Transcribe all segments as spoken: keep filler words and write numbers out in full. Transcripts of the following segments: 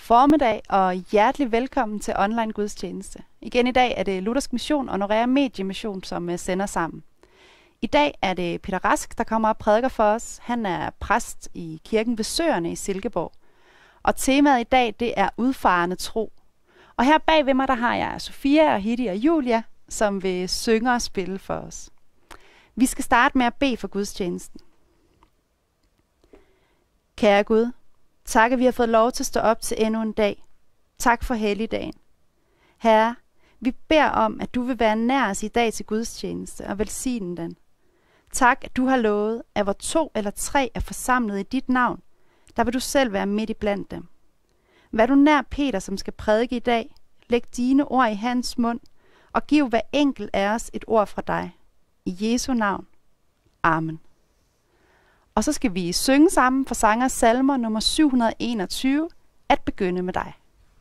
formiddag og hjertelig velkommen til online gudstjeneste. Igen i dag er det Luthersk Mission og Norea Mediemission, som sender sammen. I dag er det Peter Rask, der kommer og prædiker for os. Han er præst i kirken ved Søerne i Silkeborg. Og temaet i dag, det er udfarende tro. Og her bag ved mig, der har jeg Sofia og Hitti og Julia, som vil synge og spille for os. Vi skal starte med at bede for gudstjenesten. Kære Gud, tak at vi har fået lov til at stå op til endnu en dag. Tak for helligdagen. Herre, vi beder om, at du vil være nær os i dag til gudstjeneste og velsigne den. Tak, at du har lovet, at hvor to eller tre er forsamlet i dit navn, der vil du selv være midt i blandt dem. Vær du nær Peter, som skal prædike i dag. Læg dine ord i hans mund, og giv hver enkelt af os et ord fra dig. I Jesu navn. Amen. Og så skal vi synge sammen fra Sangers Salmer nummer syv hundrede og enogtyve, At begynde med dig.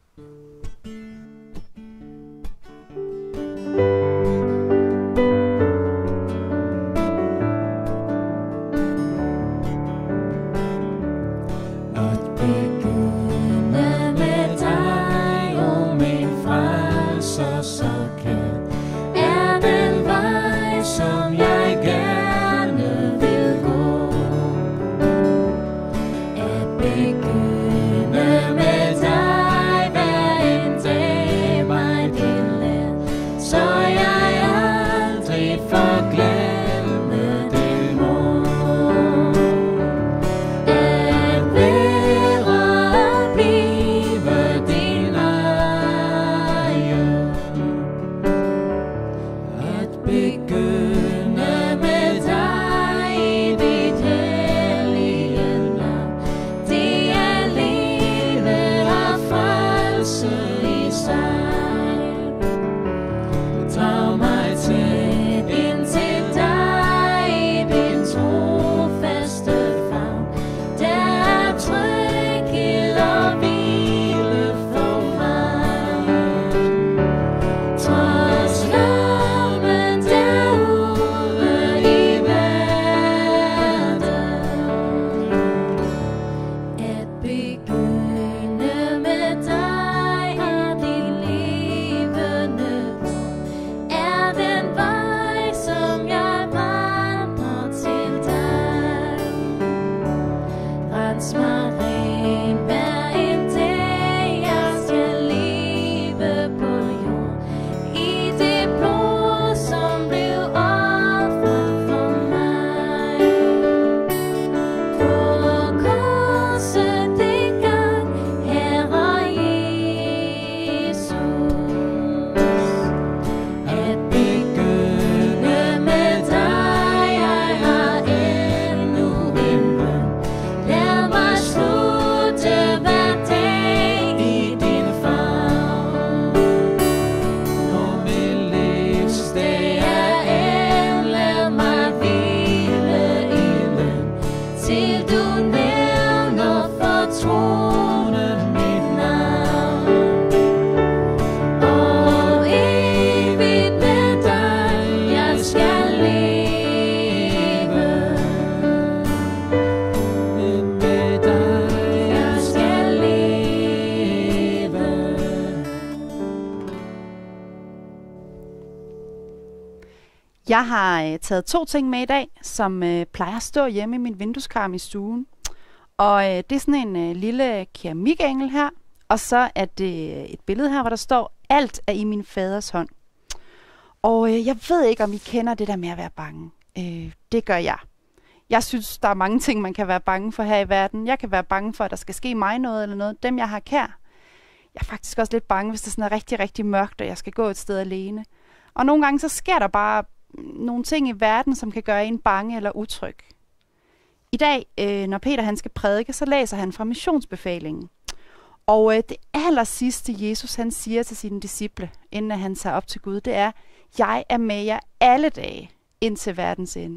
Jeg har øh, taget to ting med i dag, som øh, plejer at stå hjemme i min vindueskarm i stuen. Og øh, det er sådan en øh, lille keramikengel her, og så er det et billede her, hvor der står, alt er i min faders hånd. Og øh, jeg ved ikke, om I kender det der med at være bange. Øh, det gør jeg. Jeg synes, der er mange ting, man kan være bange for her i verden. Jeg kan være bange for, at der skal ske mig noget eller noget. Dem, jeg har kær. Jeg er faktisk også lidt bange, hvis det sådan er rigtig, rigtig mørkt, og jeg skal gå et sted alene. Og nogle gange så sker der bare nogle ting i verden, som kan gøre en bange eller utryg. I dag, øh, når Peter han skal prædike, så læser han fra missionsbefalingen. Og øh, det aller sidste, Jesus han siger til sine disciple, inden han tager op til Gud, det er, jeg er med jer alle dage indtil verdens ende.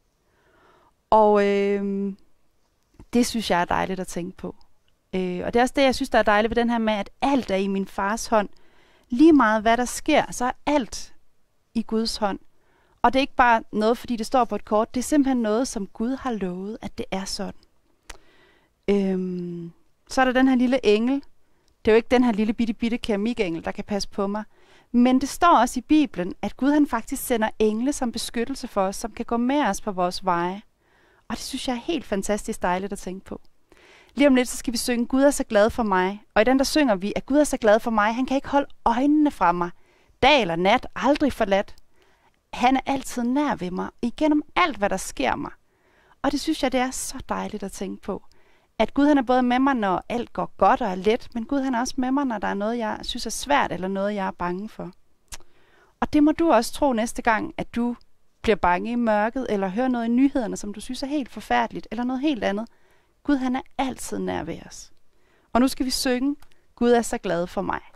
Og øh, det synes jeg er dejligt at tænke på. Øh, og det er også det, jeg synes, der er dejligt ved den her med, at alt er i min fars hånd. Lige meget hvad der sker, så er alt i Guds hånd. Og det er ikke bare noget, fordi det står på et kort. Det er simpelthen noget, som Gud har lovet, at det er sådan. Øhm, så er der den her lille engel, Det er jo ikke den her lille bitte bitte keramikengel, der kan passe på mig. Men det står også i Bibelen, at Gud han faktisk sender engle som beskyttelse for os, som kan gå med os på vores veje. Og det synes jeg er helt fantastisk dejligt at tænke på. Lige om lidt, så skal vi synge Gud er så glad for mig. Og i den der synger vi, at Gud er så glad for mig. Han kan ikke holde øjnene fra mig. Dag eller nat, aldrig forladt. Han er altid nær ved mig, igennem alt, hvad der sker mig. Og det synes jeg, det er så dejligt at tænke på. At Gud han er både med mig, når alt går godt og er let, men Gud han er også med mig, når der er noget, jeg synes er svært, eller noget, jeg er bange for. Og det må du også tro næste gang, at du bliver bange i mørket, eller hører noget i nyhederne, som du synes er helt forfærdeligt, eller noget helt andet. Gud han er altid nær ved os. Og nu skal vi synge, Gud er så glad for mig.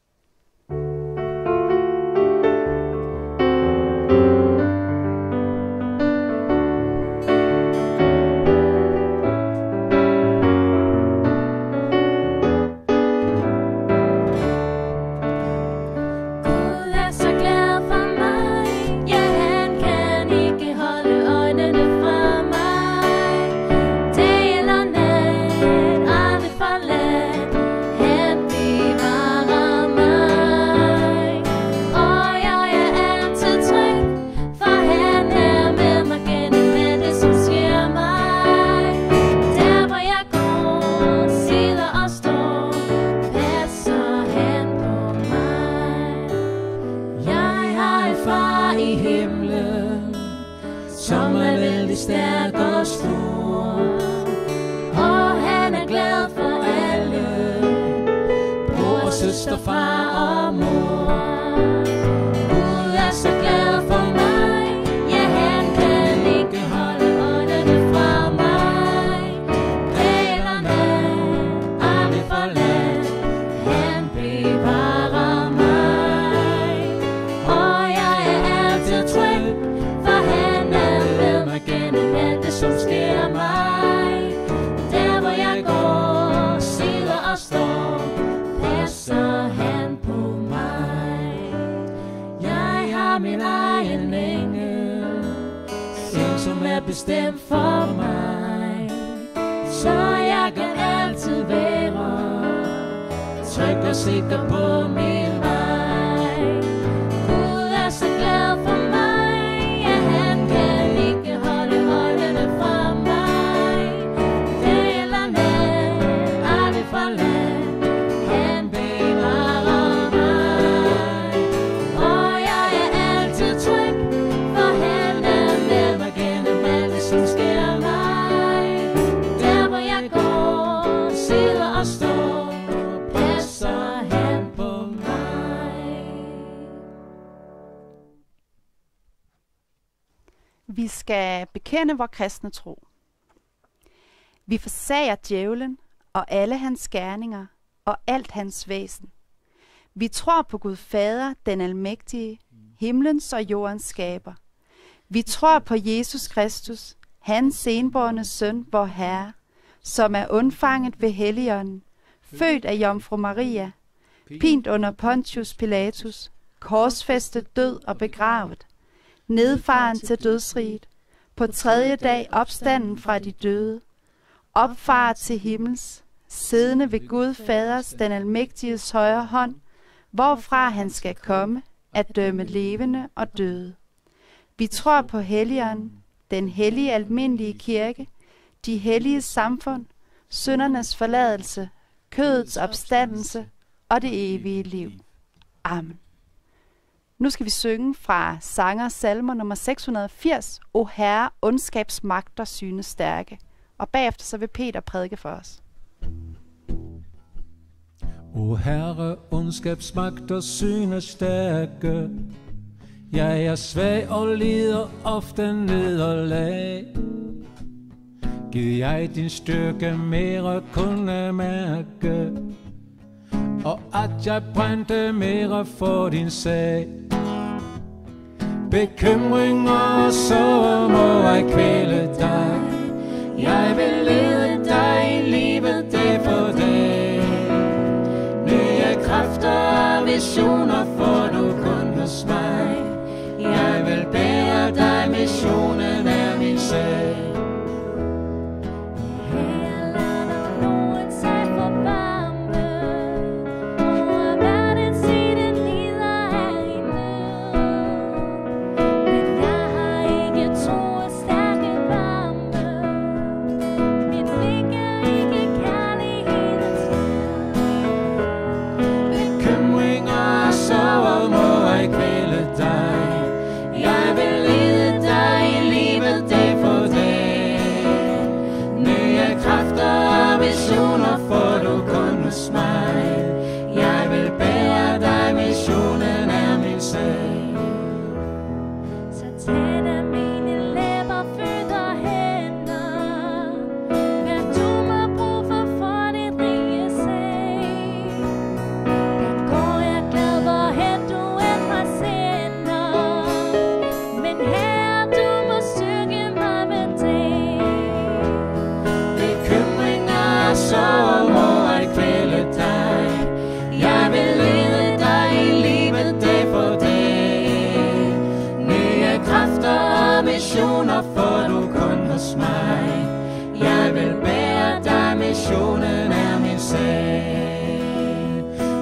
Søster, far og mor. Gud er så glad for mig. Ja, han kan ikke holde øjnene fra mig. Dag eller nat, aldrig forladt. Han bevarer mig. Og jeg er altid tryg, for han er med mig gennem alt det, som sker mig. Der hvor jeg går, sidder og står, passer han på mig. Jeg har min egen engel, en som er bestemt for mig, så jeg kan altid være tryg og sikker på min vej. Gud er så glad for mig, ja, han kan ikke holde øjnene fra mig. Dag eller nat, aldrig forladt. Vi skal bekende vor kristne tro. Vi forsager djævlen og alle hans gerninger og alt hans væsen. Vi tror på Gud Fader, den almægtige, himlens og jordens skaber. Vi tror på Jesus Kristus, hans enbårne søn, vor Herre, som er undfanget ved Helligånden, født af Jomfru Maria, pint under Pontius Pilatus, korsfæstet, død og begravet, nedfaren til dødsriget, på tredje dag opstanden fra de døde, opfaret til himmels, siddende ved Gud Faders, den almægtiges højre hånd, hvorfra han skal komme at dømme levende og døde. Vi tror på Helligånden, den hellige almindelige kirke, de hellige samfund, syndernes forladelse, kødets opstandelse og det evige liv. Amen. Nu skal vi synge fra Sanger Salmer nummer seks hundrede og firs, O Herre, ondskabsmagter synes stærke. Og bagefter så vil Peter prædike for os. O Herre, ondskabsmagter synes stærke. Jeg er svag og lider ofte nederlag. Giv jeg din styrke mere kunne mærke, og at jeg brændte mere for din sag. Bekymringer og sorger må ej kvæle dig. Jeg vil lede dig i livet dag for dag. Nye kræfter og visioner får du kun hos mig. Jeg vil bære dig, missionen er min sag. Her lader nogen sig forvarme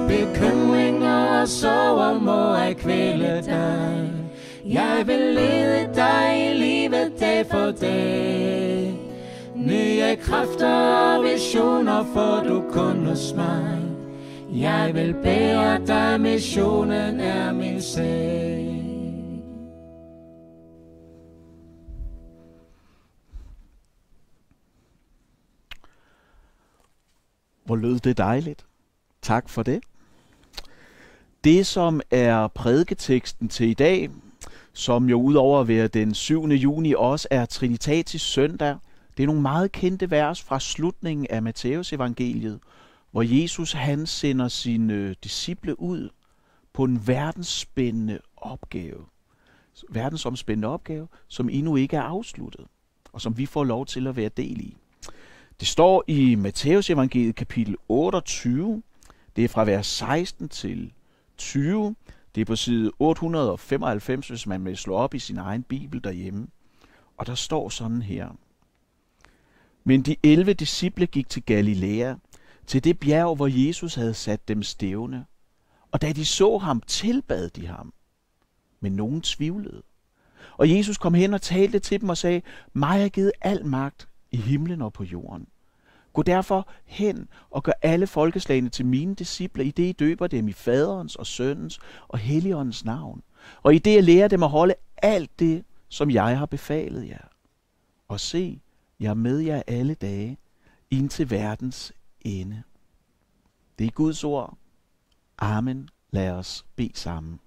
Bekymringer og sorger må ej kvæle dig. Jeg vil lede dig i livet dag for dag. Nye kræfter og visioner får du kun hos mig. Jeg vil bære dig, missionen er min sag. Hvor lød det dejligt. Tak for det. Det, som er prædiketeksten til i dag, som jo udover at være den syvende juni også er Trinitatis søndag, det er nogle meget kendte vers fra slutningen af Matthæus evangeliet, hvor Jesus han sender sine disciple ud på en verdensspændende opgave. Verdensomspændende opgave, som endnu ikke er afsluttet, og som vi får lov til at være del i. Det står i Matthæus evangeliet kapitel otteogtyve, det er fra vers seksten til tyve, det er på side otte hundrede og femoghalvfems, hvis man vil slå op i sin egen bibel derhjemme. Og der står sådan her. Men de elleve disciple gik til Galilea, til det bjerg, hvor Jesus havde sat dem stævne. Og da de så ham, tilbad de ham. Men nogen tvivlede. Og Jesus kom hen og talte til dem og sagde, mig er givet al magt i himlen og på jorden. Gå derfor hen og gør alle folkeslagene til mine disciple, i det I døber dem i faderens og sønnens og helligåndens navn. Og i det jeg lærer dem at holde alt det, som jeg har befalet jer. Og se, jeg er med jer alle dage, indtil verdens ende. Det er Guds ord. Amen. Lad os bede sammen.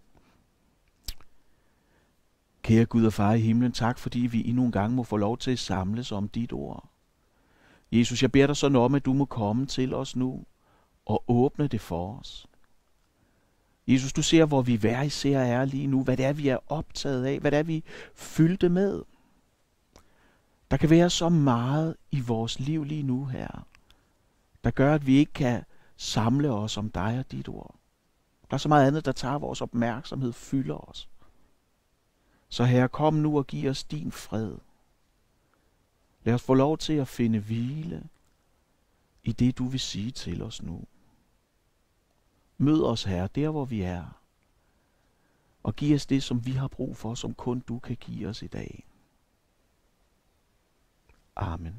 Kære Gud og Far i himlen, tak fordi vi endnu en gang må få lov til at samles om dit ord. Jesus, jeg beder dig sådan om, at du må komme til os nu og åbne det for os. Jesus, du ser, hvor vi hver især er lige nu, hvad det er, vi er optaget af, hvad det er, vi fyldte med. Der kan være så meget i vores liv lige nu her, der gør, at vi ikke kan samle os om dig og dit ord. Der er så meget andet, der tager vores opmærksomhed, fylder os. Så Herre, kom nu og giv os din fred. Lad os få lov til at finde hvile i det, du vil sige til os nu. Mød os, Herre, der hvor vi er, og giv os det, som vi har brug for, som kun du kan give os i dag. Amen.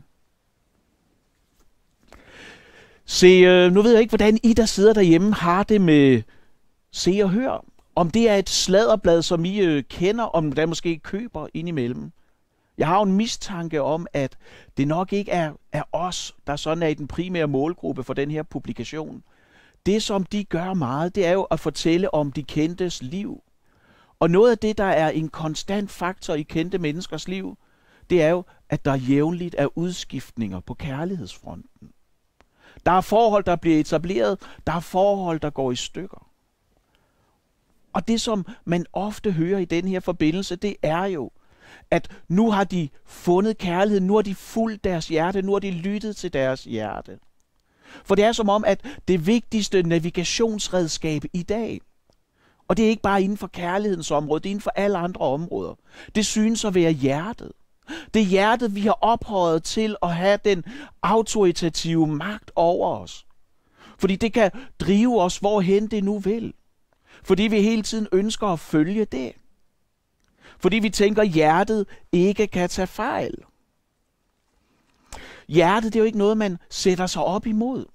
Se, nu ved jeg ikke, hvordan I, der sidder derhjemme, har det med se og hør. Om det er et sladderblad, som I øh, kender, om der måske køber indimellem. Jeg har jo en mistanke om, at det nok ikke er, er os, der sådan er i den primære målgruppe for den her publikation. Det, som de gør meget, det er jo at fortælle om de kendtes liv. Og noget af det, der er en konstant faktor i kendte menneskers liv, det er jo, at der jævnligt er udskiftninger på kærlighedsfronten. Der er forhold, der bliver etableret, der er forhold, der går i stykker. Og det, som man ofte hører i den her forbindelse, det er jo, at nu har de fundet kærligheden, nu har de fulgt deres hjerte, nu har de lyttet til deres hjerte. For det er som om, at det vigtigste navigationsredskab i dag, og det er ikke bare inden for kærlighedens område, det er inden for alle andre områder, det synes at være hjertet. Det er hjertet, vi har ophøjet til at have den autoritative magt over os. Fordi det kan drive os, hvorhen det nu vil. Fordi vi hele tiden ønsker at følge det. Fordi vi tænker, at hjertet ikke kan tage fejl. Hjertet, det er jo ikke noget, man sætter sig op imod.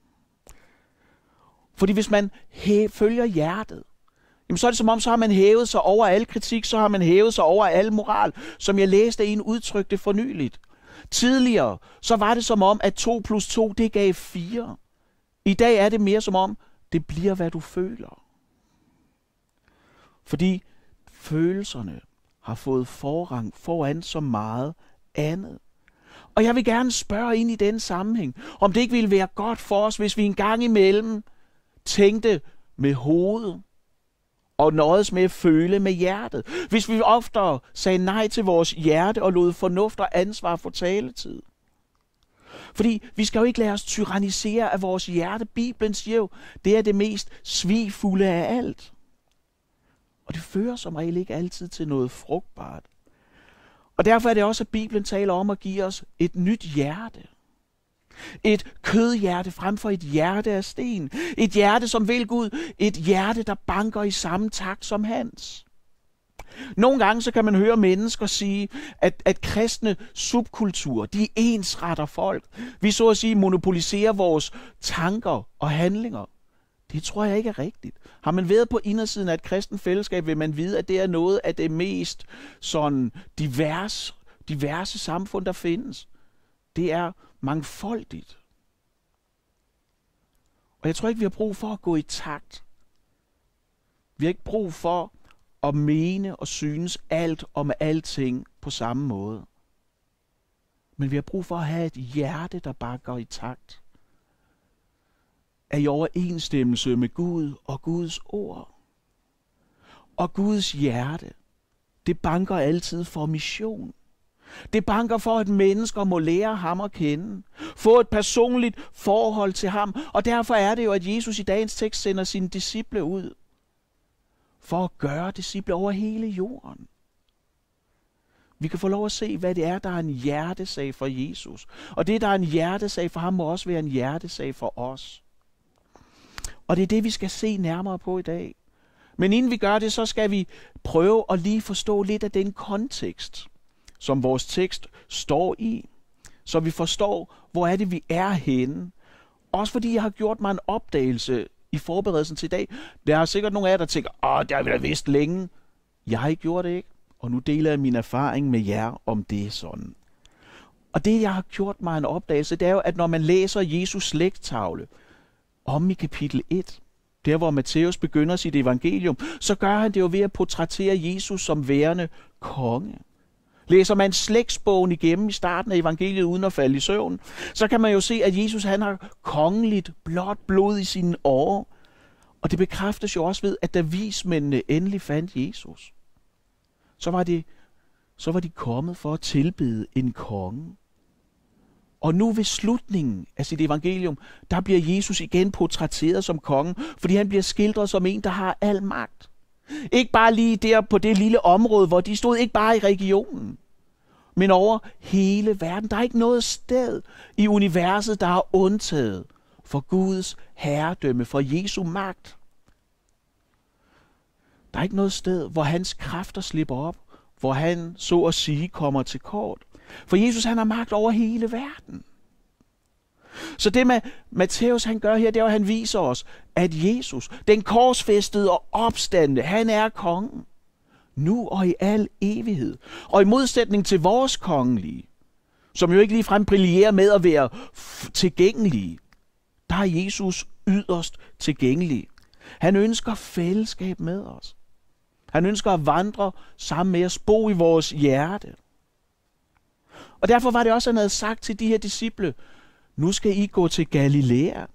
Fordi hvis man hæ- følger hjertet, jamen så er det som om, så har man hævet sig over al kritik, så har man hævet sig over al moral, som jeg læste en udtryk det fornyligt. Tidligere, så var det som om, at to plus to, det gav fire. I dag er det mere som om, det bliver, hvad du føler. Fordi følelserne har fået forrang foran så meget andet. Og jeg vil gerne spørge ind i den sammenhæng, om det ikke ville være godt for os, hvis vi en gang imellem tænkte med hovedet, og nøjes med at føle med hjertet. Hvis vi oftere sagde nej til vores hjerte, og lod fornuft og ansvar få taletid. Fordi vi skal jo ikke lade os tyrannisere af vores hjerte. Bibelen siger jo, det er det mest svigfulde af alt. Og det fører som regel ikke altid til noget frugtbart. Og derfor er det også, at Bibelen taler om at give os et nyt hjerte. Et kødhjerte frem for et hjerte af sten. Et hjerte, som vil Gud. Et hjerte, der banker i samme takt som hans. Nogle gange så kan man høre mennesker sige, at, at kristne subkulturer, de ensretter folk. Vi så at sige monopoliserer vores tanker og handlinger. Det tror jeg ikke er rigtigt. Har man været på indersiden af et kristent fællesskab, vil man vide, at det er noget af det mest sådan divers, diverse samfund, der findes. Det er mangfoldigt. Og jeg tror ikke, vi har brug for at gå i takt. Vi har ikke brug for at mene og synes alt om alting på samme måde. Men vi har brug for at have et hjerte, der bare går i takt. Er i overensstemmelse med Gud og Guds ord. Og Guds hjerte, det banker altid for mission. Det banker for, at mennesker må lære ham at kende. Få et personligt forhold til ham. Og derfor er det jo, at Jesus i dagens tekst sender sine disciple ud. For at gøre disciple over hele jorden. Vi kan få lov at se, hvad det er, der er en hjertesag for Jesus. Og det, der er en hjertesag for ham, må også være en hjertesag for os. Og det er det, vi skal se nærmere på i dag. Men inden vi gør det, så skal vi prøve at lige forstå lidt af den kontekst, som vores tekst står i. Så vi forstår, hvor er det, vi er henne. Også fordi jeg har gjort mig en opdagelse i forberedelsen til i dag. Der er sikkert nogle af jer, der tænker, åh, det har vi da vidst længe. Jeg har ikke gjort det, ikke? Og nu deler jeg min erfaring med jer om det sådan. Og det, jeg har gjort mig en opdagelse, det er jo, at når man læser Jesus slægttavle om i kapitel et, der hvor Matthæus begynder sit evangelium, så gør han det jo ved at portrættere Jesus som værende konge. Læser man slægtsbogen igennem i starten af evangeliet uden at falde i søvn, så kan man jo se, at Jesus han har kongeligt blåt blod i sine årer. Og det bekræftes jo også ved, at da vismændene endelig fandt Jesus, så var, det, så var de kommet for at tilbede en konge. Og nu ved slutningen af sit evangelium, der bliver Jesus igen portrætteret som konge, fordi han bliver skildret som en, der har al magt. Ikke bare lige der på det lille område, hvor de stod, ikke bare i regionen, men over hele verden. Der er ikke noget sted i universet, der er undtaget for Guds herredømme, for Jesu magt. Der er ikke noget sted, hvor hans kræfter slipper op, hvor han så at sige kommer til kort. For Jesus han har magt over hele verden. Så det med Matthæus han gør her, det er, at han viser os, at Jesus, den korsfæstede og opstandne, han er kongen. Nu og i al evighed. Og i modsætning til vores kongelige, som jo ikke ligefrem brillerer med at være tilgængelige, der er Jesus yderst tilgængelig. Han ønsker fællesskab med os. Han ønsker at vandre sammen med os, bo i vores hjerte. Og derfor var det også, han havde sagt til de her disciple, nu skal I gå til Galilea.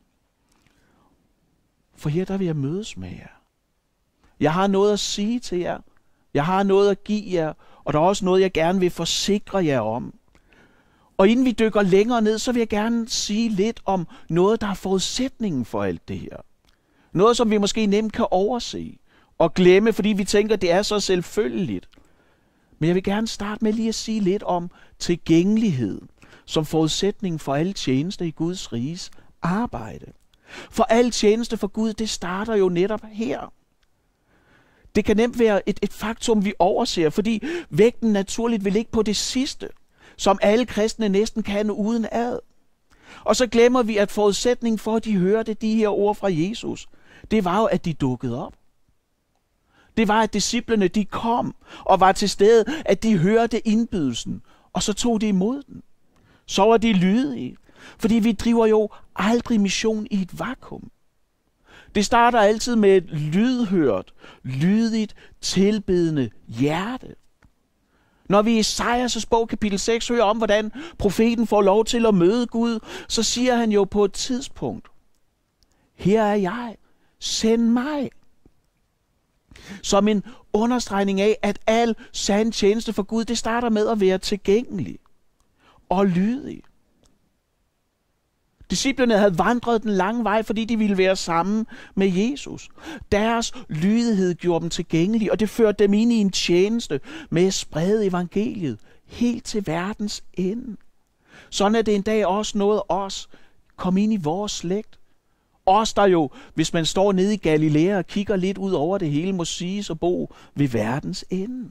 For her der vil jeg mødes med jer. Jeg har noget at sige til jer. Jeg har noget at give jer. Og der er også noget, jeg gerne vil forsikre jer om. Og inden vi dykker længere ned, så vil jeg gerne sige lidt om noget, der er forudsætningen for alt det her. Noget, som vi måske nemt kan overse og glemme, fordi vi tænker, det er så selvfølgeligt. Men jeg vil gerne starte med lige at sige lidt om tilgængelighed som forudsætning for alle tjenester i Guds riges arbejde. For al tjeneste for Gud, det starter jo netop her. Det kan nemt være et, et faktum, vi overser, fordi vægten naturligt vil ligge på det sidste, som alle kristne næsten kan uden ad. Og så glemmer vi, at forudsætningen for, at de hørte de her ord fra Jesus, det var jo, at de dukkede op. Det var, at disciplene de kom og var til stede, at de hørte indbydelsen, og så tog de imod den. Så var de lydige, fordi vi driver jo aldrig mission i et vakuum. Det starter altid med et lydhørt, lydigt, tilbedende hjerte. Når vi i Esajas bog kapitel seks hører om, hvordan profeten får lov til at møde Gud, så siger han jo på et tidspunkt, her er jeg, send mig. Som en understregning af, at al sand tjeneste for Gud, det starter med at være tilgængelig og lydig. Disciplerne havde vandret den lange vej, fordi de ville være sammen med Jesus. Deres lydighed gjorde dem tilgængelige, og det førte dem ind i en tjeneste med at sprede evangeliet helt til verdens ende. Sådan er det en dag også noget os. Kom ind i vores slægt. Os, der jo, hvis man står nede i Galilea og kigger lidt ud over det hele, må siges at bo ved verdens ende.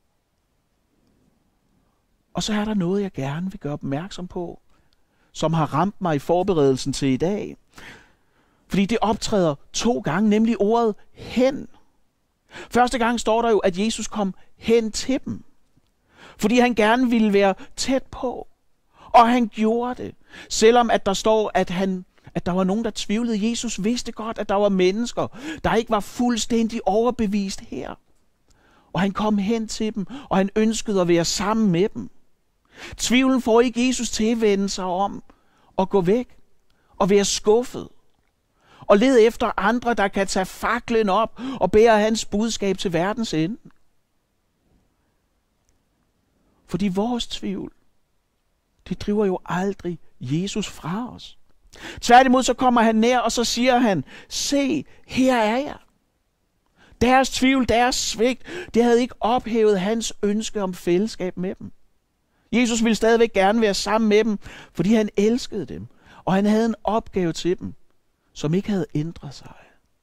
Og så er der noget, jeg gerne vil gøre opmærksom på, som har ramt mig i forberedelsen til i dag. Fordi det optræder to gange, nemlig ordet hen. Første gang står der jo, at Jesus kom hen til dem. Fordi han gerne ville være tæt på. Og han gjorde det. Selvom at der står, at, han, at der var nogen, der tvivlede. Jesus vidste godt, at der var mennesker, der ikke var fuldstændig overbevist her. Og han kom hen til dem, og han ønskede at være sammen med dem. Tvivlen får ikke Jesus til at vende sig om og gå væk og være skuffet. Og lede efter andre, der kan tage faklen op og bære hans budskab til verdens ende. Fordi vores tvivl, det driver jo aldrig Jesus fra os. Tværtimod så kommer han nær, og så siger han, se, her er jeg. Deres tvivl, deres svigt, det havde ikke ophævet hans ønske om fællesskab med dem. Jesus ville stadigvæk gerne være sammen med dem, fordi han elskede dem. Og han havde en opgave til dem, som ikke havde ændret sig.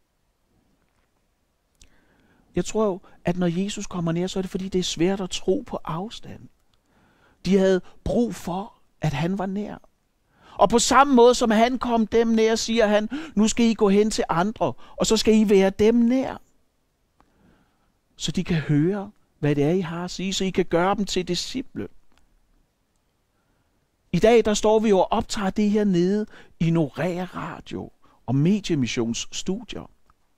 Jeg tror jo, at når Jesus kommer nær, så er det fordi, det er svært at tro på afstand. De havde brug for, at han var nær. Og på samme måde som han kom dem nær, siger han, nu skal I gå hen til andre, og så skal I være dem nær. Så de kan høre, hvad det er, I har at sige, så I kan gøre dem til disciple. I dag, der står vi jo og optager det her nede i Norea Radio og Mediemissions-studier.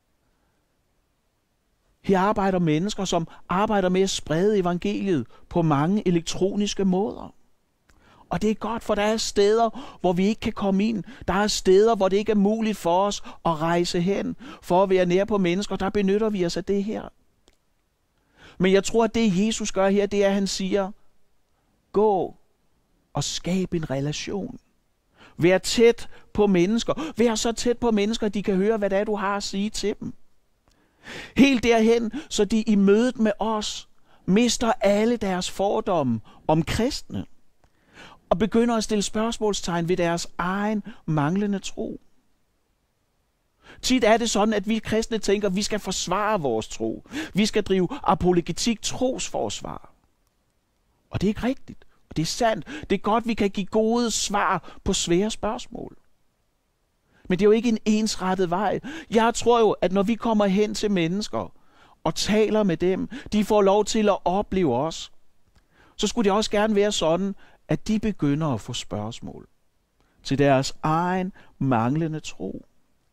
Her arbejder mennesker, som arbejder med at sprede evangeliet på mange elektroniske måder. Og det er godt, for der er steder, hvor vi ikke kan komme ind. Der er steder, hvor det ikke er muligt for os at rejse hen. For at være nær på mennesker, der benytter vi os af det her. Men jeg tror, at det Jesus gør her, det er, at han siger, gå og skab en relation. Vær tæt på mennesker. Vær så tæt på mennesker, at de kan høre, hvad det er, du har at sige til dem. Helt derhen, så de i mødet med os mister alle deres fordomme om kristne og begynder at stille spørgsmålstegn ved deres egen manglende tro. Tit er det sådan, at vi kristne tænker, at vi skal forsvare vores tro. Vi skal drive apologetik, trosforsvar. Og det er ikke rigtigt. Og det er sandt. Det er godt, vi kan give gode svar på svære spørgsmål. Men det er jo ikke en ensrettet vej. Jeg tror jo, at når vi kommer hen til mennesker og taler med dem, de får lov til at opleve os, så skulle det også gerne være sådan, at de begynder at få spørgsmål til deres egen manglende tro.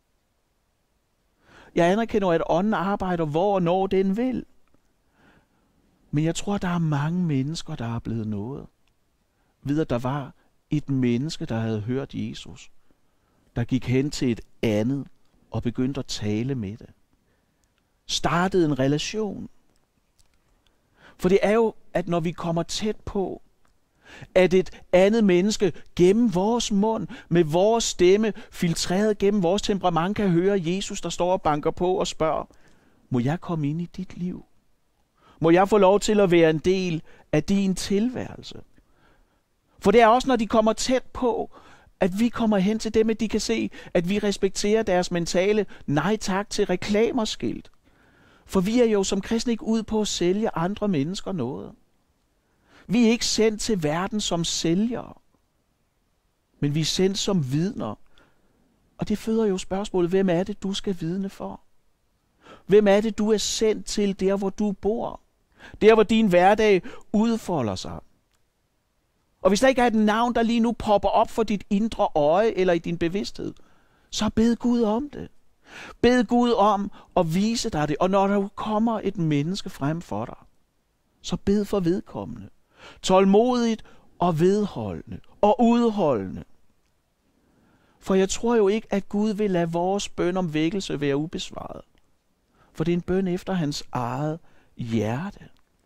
Jeg anerkender, at ånden arbejder, hvor og når den vil. Men jeg tror, at der er mange mennesker, der er blevet nået ved, at der var et menneske, der havde hørt Jesus, der gik hen til et andet og begyndte at tale med det. Startede en relation. For det er jo, at når vi kommer tæt på, at et andet menneske gennem vores mund, med vores stemme, filtreret gennem vores temperament, kan høre Jesus, der står og banker på og spørger, må jeg komme ind i dit liv? Må jeg få lov til at være en del af din tilværelse? For det er også, når de kommer tæt på, at vi kommer hen til dem, at de kan se, at vi respekterer deres mentale nej tak til reklamerskilt. For vi er jo som kristne ikke ude på at sælge andre mennesker noget. Vi er ikke sendt til verden som sælgere, men vi er sendt som vidner. Og det føder jo spørgsmålet, hvem er det, du skal vidne for? Hvem er det, du er sendt til der, hvor du bor? Der, hvor din hverdag udfolder sig. Og hvis der ikke er et navn, der lige nu popper op for dit indre øje eller i din bevidsthed, så bed Gud om det. Bed Gud om at vise dig det. Og når der kommer et menneske frem for dig, så bed for vedkommende. Tålmodigt og vedholdende og udholdende. For jeg tror jo ikke, at Gud vil lade vores bøn om vækkelse være ubesvaret. For det er en bøn efter hans eget hjerte.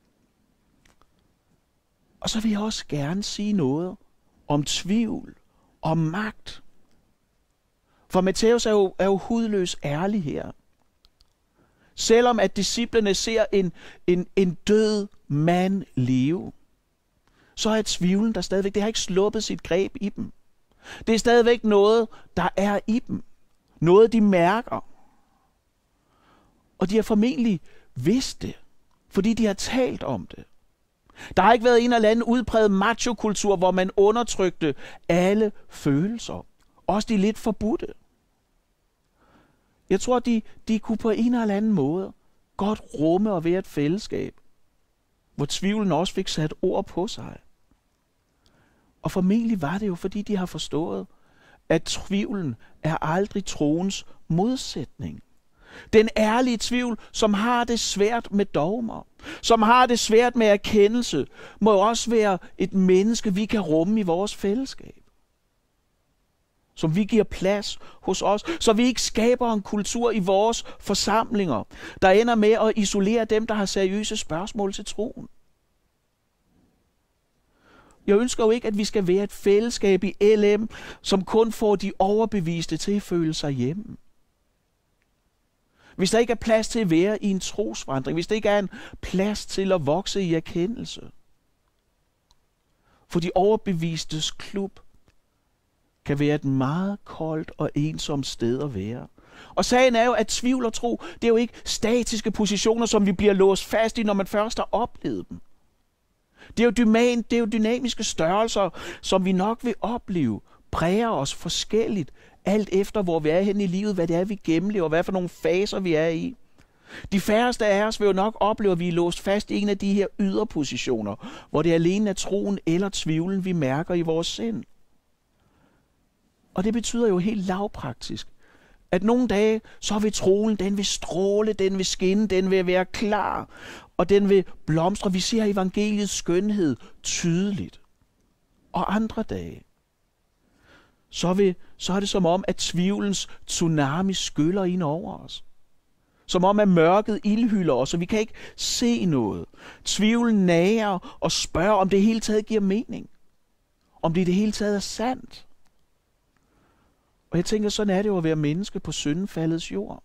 Og så vil jeg også gerne sige noget om tvivl og magt. For Matthæus er jo, er jo hudløs ærlig her. Selvom at disciplene ser en, en, en død mand leve, så er tvivlen der stadigvæk. Det har ikke sluppet sit greb i dem. Det er stadigvæk noget, der er i dem. Noget, de mærker. Og de har formentlig vidst det, fordi de har talt om det. Der har ikke været en eller anden udpræget machokultur, hvor man undertrykte alle følelser. Også de lidt forbudte. Jeg tror, de, de kunne på en eller anden måde godt rumme og være et fællesskab, hvor tvivlen også fik sat ord på sig. Og formentlig var det jo, fordi de har forstået, at tvivlen er aldrig troens modsætning. Den ærlige tvivl, som har det svært med dogmer, som har det svært med erkendelse, må jo også være et menneske, vi kan rumme i vores fællesskab. Som vi giver plads hos os, så vi ikke skaber en kultur i vores forsamlinger, der ender med at isolere dem, der har seriøse spørgsmål til troen. Jeg ønsker jo ikke, at vi skal være et fællesskab i L M, som kun får de overbeviste til at føle sig hjemme. Hvis der ikke er plads til at være i en trosvandring, hvis der ikke er en plads til at vokse i erkendelse. For de overbevistes klub kan være et meget koldt og ensomt sted at være. Og sagen er jo, at tvivl og tro, det er jo ikke statiske positioner, som vi bliver låst fast i, når man først har oplevet dem. Det er jo, dyman, det er jo dynamiske størrelser, som vi nok vil opleve, præger os forskelligt, alt efter hvor vi er henne i livet, hvad det er, vi gennemlever, hvad for nogle faser vi er i. De færreste af os vil jo nok opleve, at vi er låst fast i en af de her yderpositioner, hvor det alene er troen eller tvivlen, vi mærker i vores sind. Og det betyder jo helt lavpraktisk, at nogle dage, så vil troen, den vil stråle, den vil skinne, den vil være klar, og den vil blomstre. Vi ser evangeliets skønhed tydeligt. Og andre dage, så, vil, så er det som om, at tvivlens tsunami skyller ind over os. Som om, at mørket ildhylder os, og vi kan ikke se noget. Tvivlen nager og spørger, om det i hele taget giver mening. Om det i det hele taget er sandt. Og jeg tænker, sådan er det jo at være menneske på syndefaldets jord.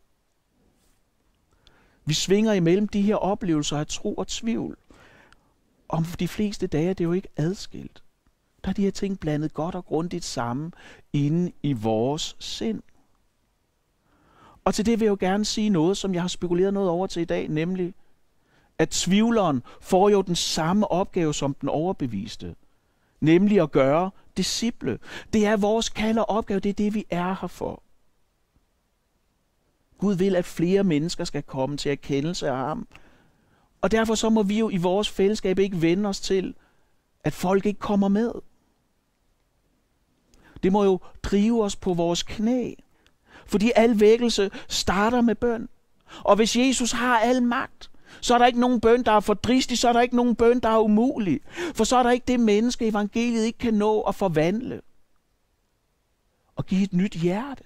Vi svinger imellem de her oplevelser af tro og tvivl. Om de fleste dage er det jo ikke adskilt. Der er de her ting blandet godt og grundigt sammen inde i vores sind. Og til det vil jeg jo gerne sige noget, som jeg har spekuleret noget over til i dag, nemlig, at tvivleren får jo den samme opgave som den overbeviste. Nemlig at gøre disciple. Det er vores kald og opgave, det er det, vi er her for. Gud vil, at flere mennesker skal komme til erkendelse af ham. Og derfor så må vi jo i vores fællesskab ikke vende os til, at folk ikke kommer med. Det må jo drive os på vores knæ. Fordi al vækkelse starter med bøn. Og hvis Jesus har al magt, så er der ikke nogen bøn, der er for dristig, så er der ikke nogen bøn, der er umulig. For så er der ikke det menneske, evangeliet ikke kan nå at forvandle. Og give et nyt hjerte.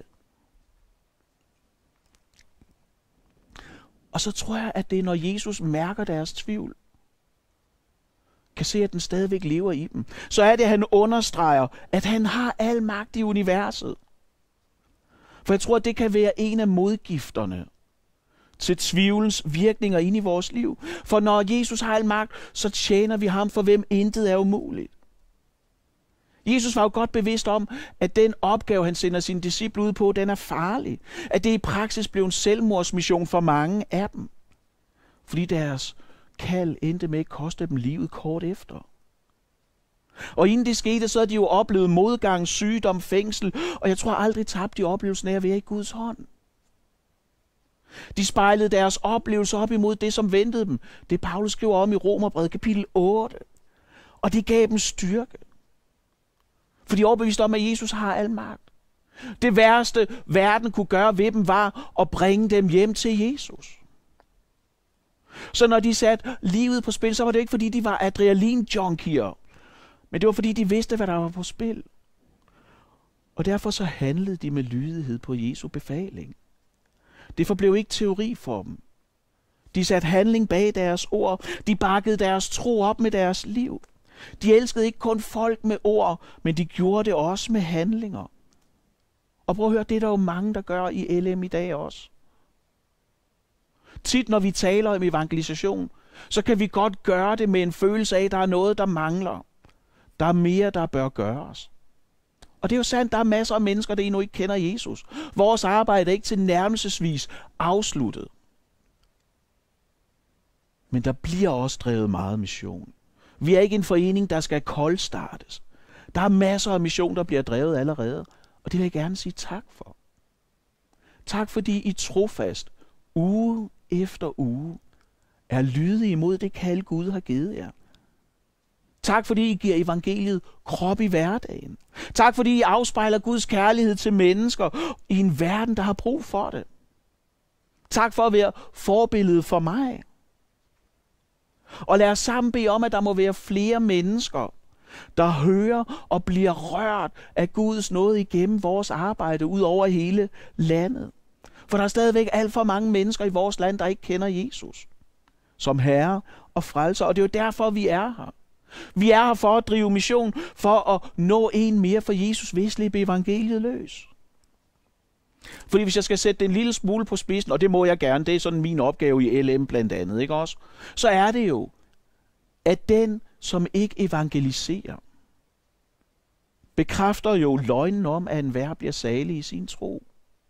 Og så tror jeg, at det er, når Jesus mærker deres tvivl, kan se, at den stadigvæk lever i dem, så er det, at han understreger, at han har al magt i universet. For jeg tror, at det kan være en af modgifterne til tvivlens virkninger ind i vores liv. For når Jesus har al magt, så tjener vi ham, for hvem intet er umuligt. Jesus var jo godt bevidst om, at den opgave, han sender sine disciple ud på, den er farlig. At det i praksis blev en selvmordsmission for mange af dem. Fordi deres kald endte med at koste dem livet kort efter. Og inden det skete, så havde de jo oplevet modgang, sygdom, fængsel, og jeg tror aldrig tabte de oplevelsen af at være i Guds hånd. De spejlede deres oplevelser op imod det, som ventede dem. Det Paulus skriver om i Romerbrevet kapitel otte. Og det gav dem styrke. For de overbeviste om, at Jesus har al magt. Det værste, verden kunne gøre ved dem, var at bringe dem hjem til Jesus. Så når de satte livet på spil, så var det ikke, fordi de var adrenalin-junkier. Men det var, fordi de vidste, hvad der var på spil. Og derfor så handlede de med lydighed på Jesu befaling. Det forblev ikke teori for dem. De satte handling bag deres ord. De bakkede deres tro op med deres liv. De elskede ikke kun folk med ord, men de gjorde det også med handlinger. Og prøv at høre, det er der jo mange, der gør i L M i dag også. Tit når vi taler om evangelisation, så kan vi godt gøre det med en følelse af, at der er noget, der mangler. Der er mere, der bør gøres. Og det er jo sandt, der er masser af mennesker, der endnu ikke kender Jesus. Vores arbejde er ikke tilnærmelsesvis afsluttet. Men der bliver også drevet meget mission. Vi er ikke en forening, der skal koldstartes. Der er masser af mission, der bliver drevet allerede. Og det vil jeg gerne sige tak for. Tak fordi I trofast, uge efter uge, er lydige imod det kald, Gud har givet jer. Tak fordi I giver evangeliet krop i hverdagen. Tak fordi I afspejler Guds kærlighed til mennesker i en verden, der har brug for det. Tak for at være forbillede for mig. Og lad os sammen bede om, at der må være flere mennesker, der hører og bliver rørt af Guds nåde igennem vores arbejde ud over hele landet. For der er stadigvæk alt for mange mennesker i vores land, der ikke kender Jesus som herre og frelser. Og det er jo derfor, vi er her. Vi er her for at drive mission, for at nå en mere for Jesus ved at slippe evangeliet løs. Fordi hvis jeg skal sætte det en lille smule på spidsen, og det må jeg gerne, det er sådan min opgave i L M blandt andet, ikke også? Så er det jo, at den, som ikke evangeliserer, bekræfter jo løgnen om, at enhver bliver salig i sin tro.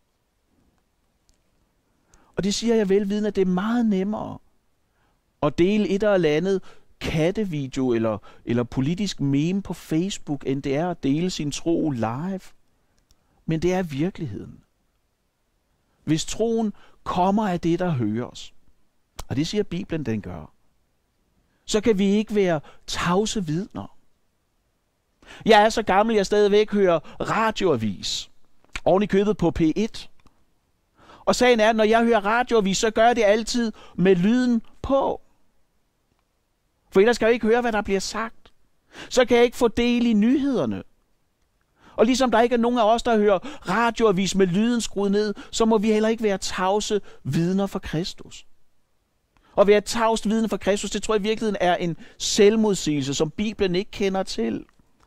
Og det siger jeg velvidende, at det er meget nemmere at dele et eller andet kattevideo eller, eller politisk meme på Facebook, end det er at dele sin tro live. Men det er virkeligheden. Hvis troen kommer af det, der høres, og det siger Bibelen, den gør, så kan vi ikke være tavse vidner. Jeg er så gammel, jeg stadigvæk hører radioavis, oven i købet på P et. Og sagen er, at når jeg hører radioavis, så gør jeg det altid med lyden på. For ellers kan jeg ikke høre, hvad der bliver sagt. Så kan jeg ikke få del i nyhederne. Og ligesom der ikke er nogen af os, der hører radioavis med lyden skruet ned, så må vi heller ikke være tavse vidner for Kristus. Og være tavst vidne for Kristus, det tror jeg i virkeligheden er en selvmodsigelse, som Bibelen ikke kender til.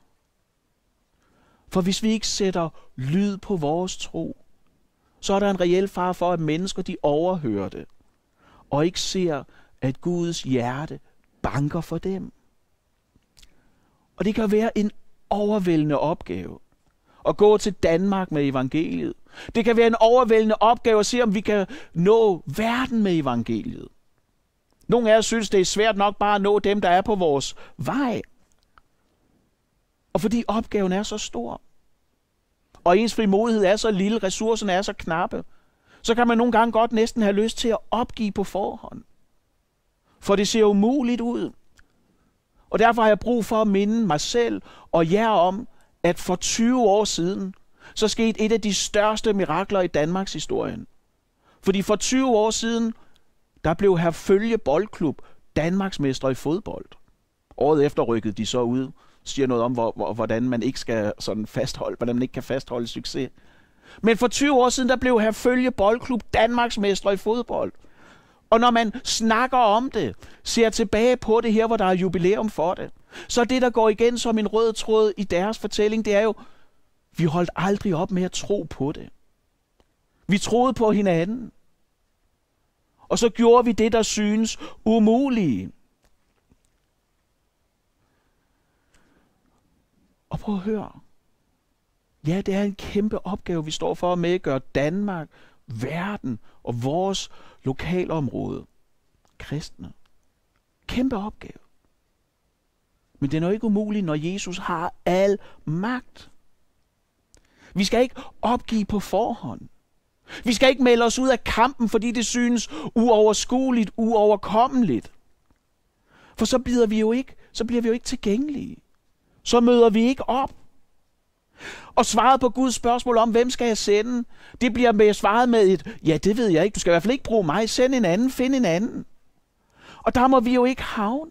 For hvis vi ikke sætter lyd på vores tro, så er der en reel fare for, at mennesker de overhører det, og ikke ser, at Guds hjerte banker for dem. Og det kan være en overvældende opgave at gå til Danmark med evangeliet. Det kan være en overvældende opgave at se, om vi kan nå verden med evangeliet. Nogle af os synes, det er svært nok bare at nå dem, der er på vores vej. Og fordi opgaven er så stor, og ens frimodighed er så lille, ressourcerne er så knappe, så kan man nogle gange godt næsten have lyst til at opgive på forhånd. For det ser umuligt ud. Og derfor har jeg brug for at minde mig selv og jer om, at for tyve år siden, så skete et af de største mirakler i Danmarks historien. Fordi for tyve år siden, der blev Herfølge Boldklub Danmarksmestre i fodbold. Året efter rykkede de så ud, siger noget om, hvor, hvor, hvordan man ikke skal sådan fastholde, hvordan man ikke kan fastholde succes. Men for tyve år siden, der blev Herfølge Boldklub Danmarksmestre i fodbold. Og når man snakker om det, ser tilbage på det her, hvor der er jubilæum for det, så det, der går igen som en rød tråd i deres fortælling, det er jo, vi holdt aldrig op med at tro på det. Vi troede på hinanden. Og så gjorde vi det, der synes umulige. Og prøv at høre. Ja, det er en kæmpe opgave, vi står for med at gøre Danmark, verden og vores lokalområde kristne. Kæmpe opgave. Men det er nok ikke umuligt, når Jesus har al magt. Vi skal ikke opgive på forhånd. Vi skal ikke melde os ud af kampen, fordi det synes uoverskueligt, uoverkommeligt. For så bliver vi jo ikke, så bliver vi jo ikke tilgængelige. Så møder vi ikke op. Og svaret på Guds spørgsmål om, hvem skal jeg sende, det bliver med svaret med et, ja, det ved jeg ikke, du skal i hvert fald ikke bruge mig, send en anden, find en anden. Og der må vi jo ikke havne.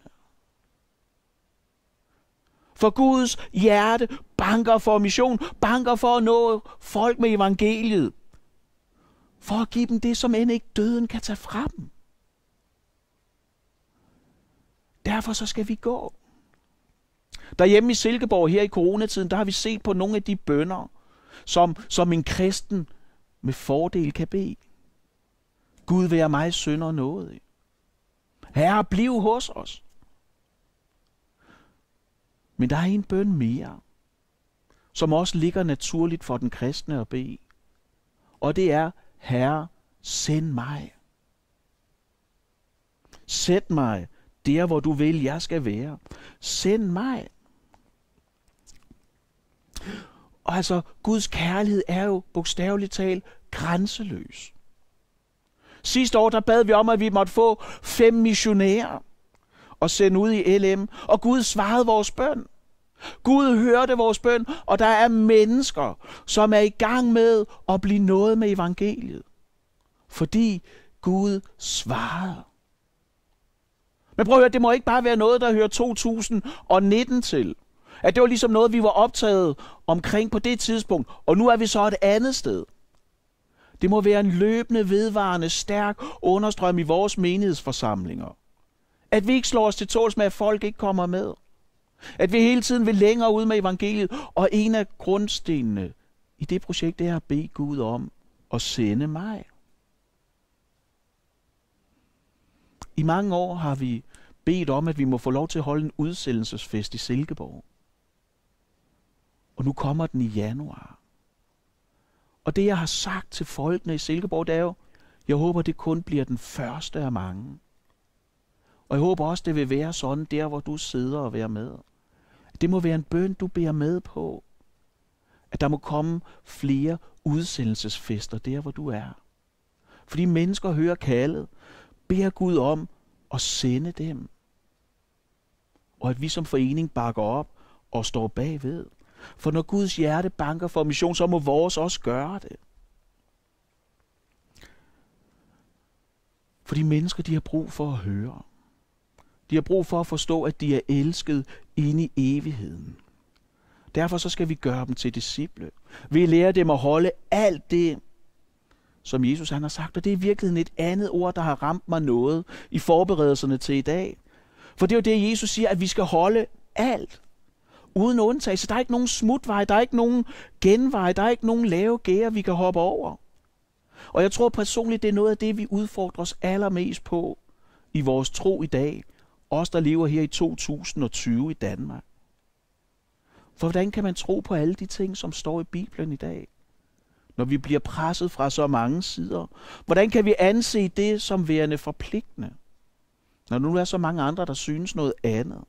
For Guds hjerte banker for mission, banker for at nå folk med evangeliet. For at give dem det, som end ikke døden kan tage fra dem. Derfor så skal vi gå. Derhjemme i Silkeborg her i coronatiden, der har vi set på nogle af de bønner, som, som en kristen med fordel kan bede. Gud vær mig synder nådig. Herre, bliv hos os. Men der er en bøn mere, som også ligger naturligt for den kristne at bede. Og det er, Herre, send mig. Sæt mig der, hvor du vil, jeg skal være. Send mig. Og altså, Guds kærlighed er jo bogstaveligt talt grænseløs. Sidste år, der bad vi om, at vi måtte få fem missionærer og sende ud i L M. Og Gud svarede vores bøn. Gud hørte vores bøn, og der er mennesker, som er i gang med at blive nået med evangeliet. Fordi Gud svarede. Men prøv at høre, det må ikke bare være noget, der hører to tusind nitten til. At det var ligesom noget, vi var optaget omkring på det tidspunkt, og nu er vi så et andet sted. Det må være en løbende, vedvarende, stærk understrøm i vores menighedsforsamlinger. At vi ikke slår os til tåls med, at folk ikke kommer med. At vi hele tiden vil længere ud med evangeliet, og en af grundstenene i det projekt, det er at bede Gud om at sende mig. I mange år har vi bedt om, at vi må få lov til at holde en udsendelsesfest i Silkeborg. Og nu kommer den i januar. Og det, jeg har sagt til folkene i Silkeborg, det er jo, jeg håber, det kun bliver den første af mange. Og jeg håber også, det vil være sådan, der hvor du sidder og være med. Det må være en bøn, du beder med på. At der må komme flere udsendelsesfester der, hvor du er. Fordi mennesker hører kaldet, beder Gud om at sende dem. Og at vi som forening bakker op og står bagved. For når Guds hjerte banker for mission, så må vores også gøre det. Fordi mennesker, de har brug for at høre. De har brug for at forstå, at de er elsket inde i evigheden. Derfor så skal vi gøre dem til disciple. Vi lærer dem at holde alt det, som Jesus han har sagt. Og det er i virkeligheden et andet ord, der har ramt mig noget i forberedelserne til i dag. For det er jo det, Jesus siger, at vi skal holde alt. Uden undtagelse. Der er ikke nogen smutvej, der er ikke nogen genvej, der er ikke nogen lave gære, vi kan hoppe over. Og jeg tror personligt, det er noget af det, vi udfordrer os allermest på i vores tro i dag. Os, der lever her i to tusind og tyve i Danmark. For hvordan kan man tro på alle de ting, som står i Bibelen i dag? Når vi bliver presset fra så mange sider. Hvordan kan vi anse det som værende forpligtende? Når nu er så mange andre, der synes noget andet.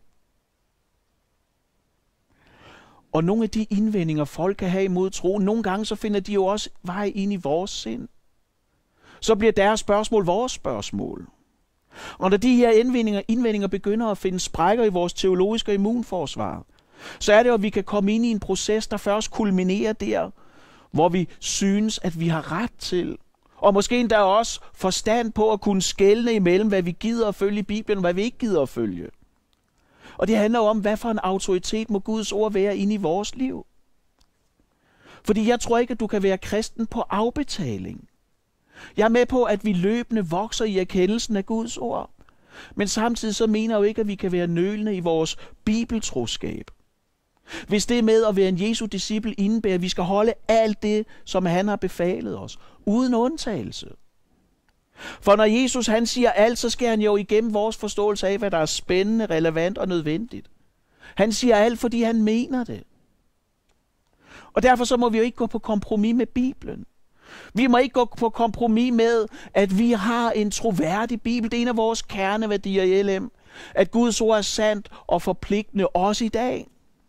Og nogle af de indvendinger, folk kan have imod tro, nogle gange så finder de jo også vej ind i vores sind. Så bliver deres spørgsmål vores spørgsmål. Og når de her indvendinger, indvendinger begynder at finde sprækker i vores teologiske immunforsvar, så er det jo, at vi kan komme ind i en proces, der først kulminerer der, hvor vi synes, at vi har ret til. Og måske endda også forstand på at kunne skelne imellem, hvad vi gider at følge i Bibelen, og hvad vi ikke gider at følge. Og det handler jo om, hvad for en autoritet må Guds ord være inde i vores liv. Fordi jeg tror ikke, at du kan være kristen på afbetaling. Jeg er med på, at vi løbende vokser i erkendelsen af Guds ord. Men samtidig så mener jeg jo ikke, at vi kan være nølende i vores bibeltroskab. Hvis det med at være en Jesu disciple indebærer, at vi skal holde alt det, som han har befalet os, uden undtagelse. For når Jesus han siger alt, så skal han jo igennem vores forståelse af, hvad der er spændende, relevant og nødvendigt. Han siger alt, fordi han mener det. Og derfor så må vi jo ikke gå på kompromis med Bibelen. Vi må ikke gå på kompromis med, at vi har en troværdig Bibel. Det er en af vores kerneværdier i L M. At Guds ord er sandt og forpligtende også i dag.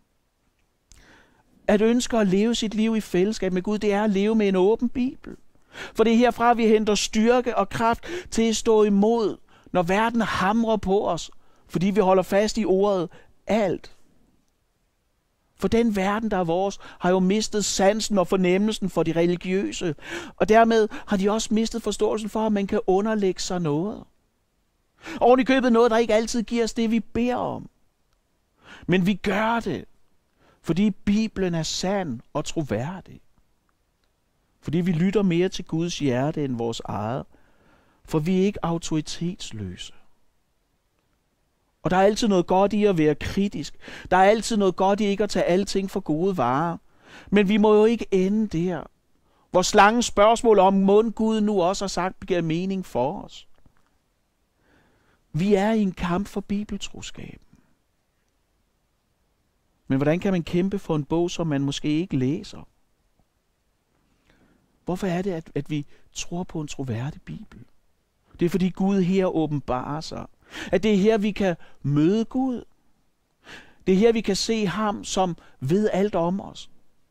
At ønske at leve sit liv i fællesskab med Gud, det er at leve med en åben Bibel. For det er herfra, vi henter styrke og kraft til at stå imod, når verden hamrer på os, fordi vi holder fast i ordet alt. For den verden, der er vores, har jo mistet sansen og fornemmelsen for de religiøse, og dermed har de også mistet forståelsen for, at man kan underlægge sig noget. Oven i købet noget, der ikke altid giver os det, vi beder om. Men vi gør det, fordi Bibelen er sand og troværdig. Fordi vi lytter mere til Guds hjerte end vores eget. For vi er ikke autoritetsløse. Og der er altid noget godt i at være kritisk. Der er altid noget godt i ikke at tage alting for gode varer. Men vi må jo ikke ende der. Hvor slangen spørgsmål om måden Gud nu også har sagt, giver mening for os. Vi er i en kamp for bibeltroskaben. Men hvordan kan man kæmpe for en bog, som man måske ikke læser? Hvorfor er det, at, at vi tror på en troværdig Bibel? Det er fordi Gud her åbenbarer sig. At det er her, vi kan møde Gud. Det er her, vi kan se ham, som ved alt om os.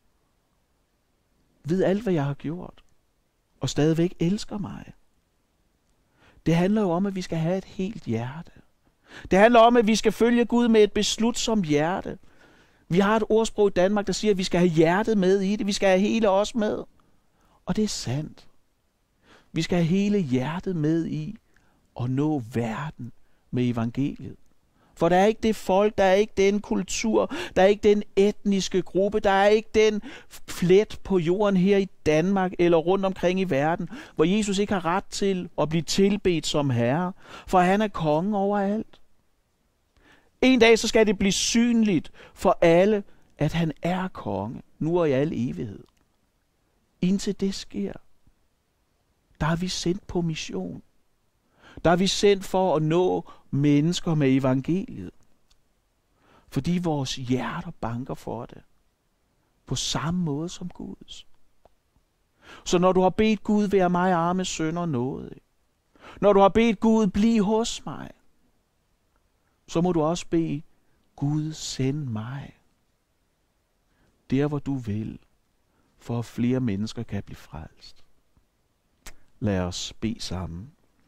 Ved alt, hvad jeg har gjort. Og stadigvæk elsker mig. Det handler jo om, at vi skal have et helt hjerte. Det handler om, at vi skal følge Gud med et beslutsomt hjerte. Vi har et ordsprog i Danmark, der siger, at vi skal have hjertet med i det. Vi skal have hele os med. Og det er sandt. Vi skal have hele hjertet med i at nå verden med evangeliet. For der er ikke det folk, der er ikke den kultur, der er ikke den etniske gruppe, der er ikke den plet på jorden her i Danmark eller rundt omkring i verden, hvor Jesus ikke har ret til at blive tilbedt som herre, for han er konge overalt. En dag så skal det blive synligt for alle, at han er konge, nu og i al evighed. Indtil det sker, der er vi sendt på mission. Der er vi sendt for at nå mennesker med evangeliet. Fordi vores hjerter banker for det. På samme måde som Guds. Så når du har bedt Gud, vær mig arme sønder nådig. Når du har bedt Gud, bliv hos mig. Så må du også bede Gud, send mig. Der hvor du vil. For at flere mennesker kan blive frelst. Lad os bede sammen.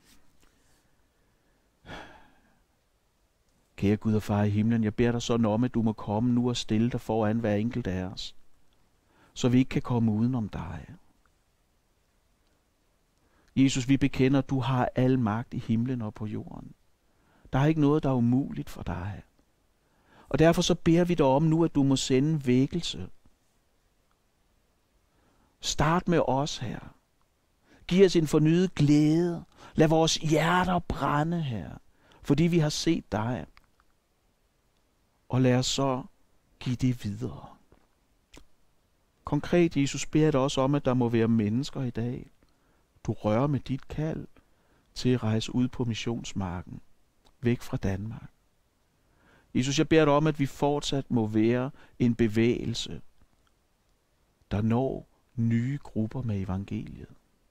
Kære Gud og Far i himlen, jeg beder dig sådan om, at du må komme nu og stille dig foran hver enkelt af os, så vi ikke kan komme udenom dig. Jesus, vi bekender, at du har al magt i himlen og på jorden. Der er ikke noget, der er umuligt for dig. Og derfor så beder vi dig om nu, at du må sende vækkelse. Start med os her. Giv os en fornyet glæde. Lad vores hjerter brænde her, fordi vi har set dig. Og lad os så give det videre. Konkret, Jesus, beder jeg dig også om, at der må være mennesker i dag. Du rører med dit kald til at rejse ud på missionsmarken, væk fra Danmark. Jesus, jeg beder dig om, at vi fortsat må være en bevægelse, der når nye grupper med evangeliet.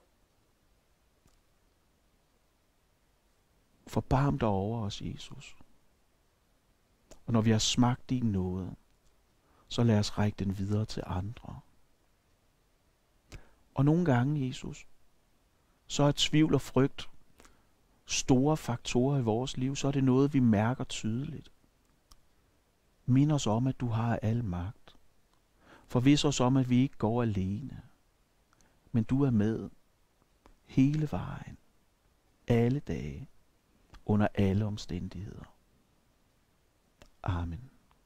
Forbarm dig over os, Jesus. Og når vi har smagt din nåde, så lad os række den videre til andre. Og nogle gange, Jesus, så er tvivl og frygt store faktorer i vores liv, så er det noget, vi mærker tydeligt. Mind os om, at du har al magt. Forvis os om, at vi ikke går alene, men du er med hele vejen, alle dage, under alle omstændigheder. Amen.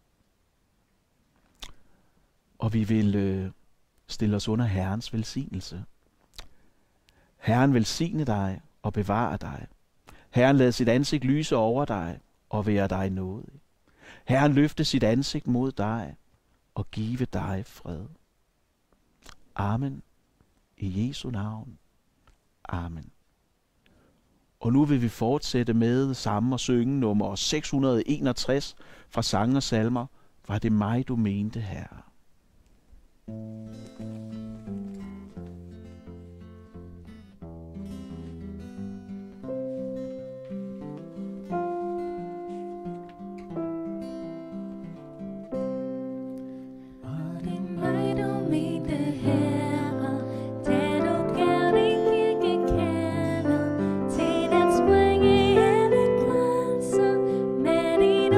Og vi vil øh, stille os under Herrens velsignelse. Herren velsigne dig og bevare dig. Herren lad sit ansigt lyse over dig og være dig nådig. Herren løfte sit ansigt mod dig og give dig fred. Amen. I Jesu navn. Amen. Og nu vil vi fortsætte med sammen og synge nummer seks hundrede enogtres fra Sange og Salmer. Var det mig, du mente, Herre?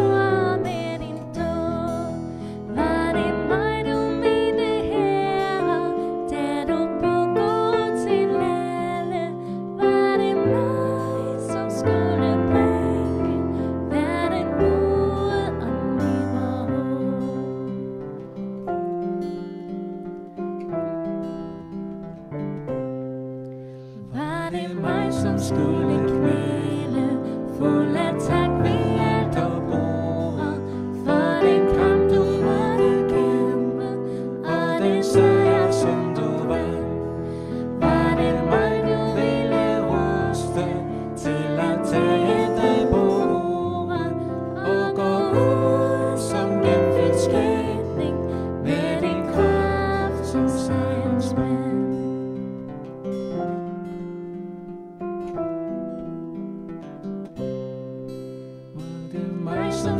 Var det mig, du mente, Herre?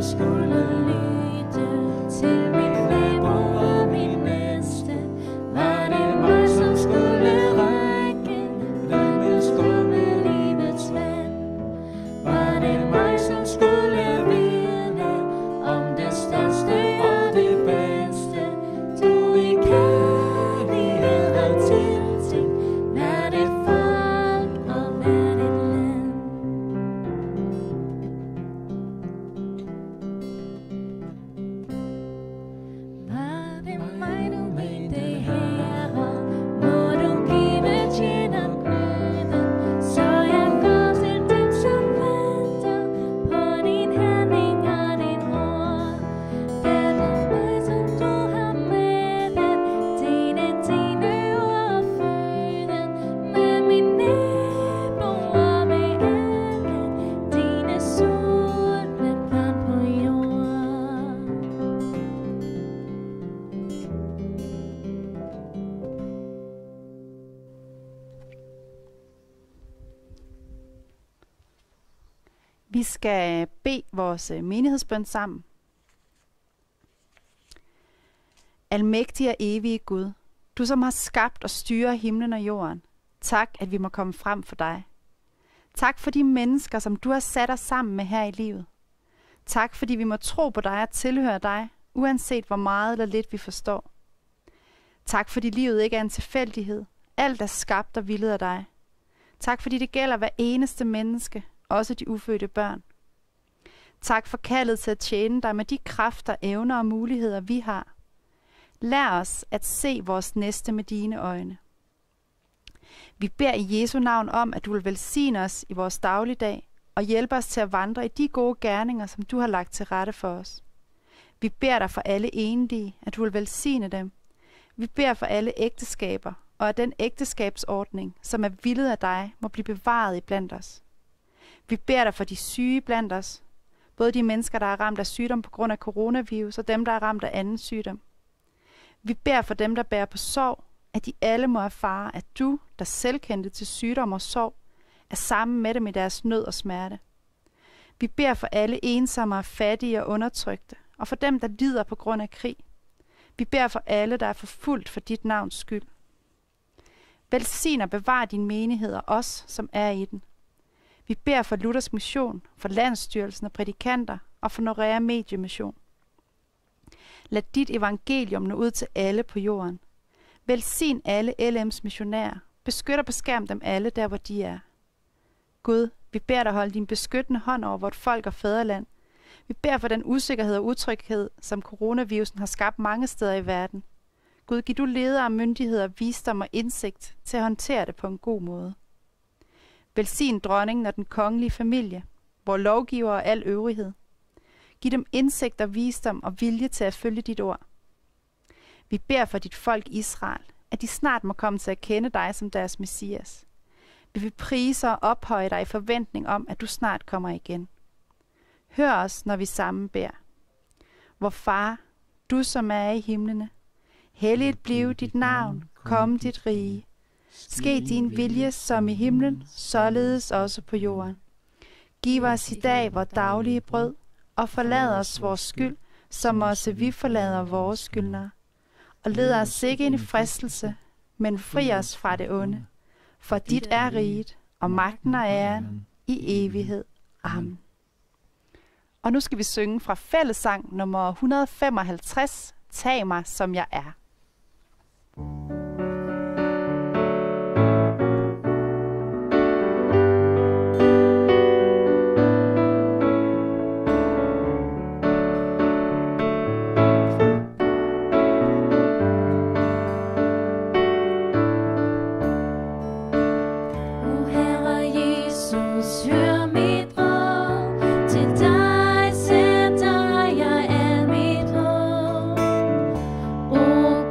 som skulle lytte til min nabo og min næste? Var det mig, som skulle række den med skumme livets vand? Var det mig, som skulle vidne om det største og det bedste? Du i kærlighed har tiltænkt hvert et folk og hvert et land. Var det mig, du mente, Herre, må du give tjeneren glæden, så jeg går til dem, som venter på din handling og din ord. Det er mig, som du har mættet, dine, dine ord føden, med min næb og med alle dine sultne børn på jorden. Vi skal bede vores øh, menighedsbøn sammen. Almægtige og evige Gud, du som har skabt og styrer himlen og jorden. Tak, at vi må komme frem for dig. Tak for de mennesker, som du har sat os sammen med her i livet. Tak, fordi vi må tro på dig og tilhøre dig, uanset hvor meget eller lidt vi forstår. Tak, fordi livet ikke er en tilfældighed. Alt er skabt og villet af dig. Tak, fordi det gælder hver eneste menneske, også de ufødte børn. Tak for kaldet til at tjene dig med de kræfter, evner og muligheder, vi har. Lær os at se vores næste med dine øjne. Vi beder i Jesu navn om, at du vil velsigne os i vores dagligdag og hjælpe os til at vandre i de gode gerninger, som du har lagt til rette for os. Vi beder dig for alle enlige, at du vil velsigne dem. Vi beder for alle ægteskaber, og at den ægteskabsordning, som er villet af dig, må blive bevaret iblandt os. Vi beder dig for de syge blandt os, både de mennesker, der er ramt af sygdom på grund af coronavirus, og dem, der er ramt af anden sygdom. Vi beder for dem, der bærer på sorg, at de alle må erfare, at du, der selv kendte til sygdom og sorg, er sammen med dem i deres nød og smerte. Vi beder for alle ensomme og fattige og undertrykte, og for dem, der lider på grund af krig. Vi beder for alle, der er forfulgt for dit navns skyld. Velsign og bevar din menighed og os, som er i den. Vi beder for Luthers Mission, for Landsstyrelsen og prædikanter og for Norea Mediemission. Lad dit evangelium nå ud til alle på jorden. Velsign alle L M's missionærer. Beskyt og beskærm dem alle der, hvor de er. Gud, vi beder dig holde din beskyttende hånd over vort folk og fædreland. Vi beder for den usikkerhed og utryghed, som coronavirusen har skabt mange steder i verden. Gud, giv du ledere og myndigheder visdom og indsigt til at håndtere det på en god måde. Velsign dronningen og den kongelige familie, vor lovgiver og al øvrighed. Giv dem indsigt og visdom og vilje til at følge dit ord. Vi beder for dit folk Israel, at de snart må komme til at kende dig som deres Messias. Vi vil prise og ophøje dig i forventning om, at du snart kommer igen. Hør os, når vi sammen beder. Vor far, du som er i himlene, helligt blive dit navn, kom dit rige. Ske din vilje som i himlen, således også på jorden. Giv os i dag vores daglige brød, og forlad os vores skyld, som også vi forlader vores skyldnere. Og led os ikke ind i fristelse, men fri os fra det onde. For dit er riget, og magten og æren i evighed. Amen. Og nu skal vi synge fra fællessang nummer et hundrede femoghalvtreds, Tag mig som jeg er. Oh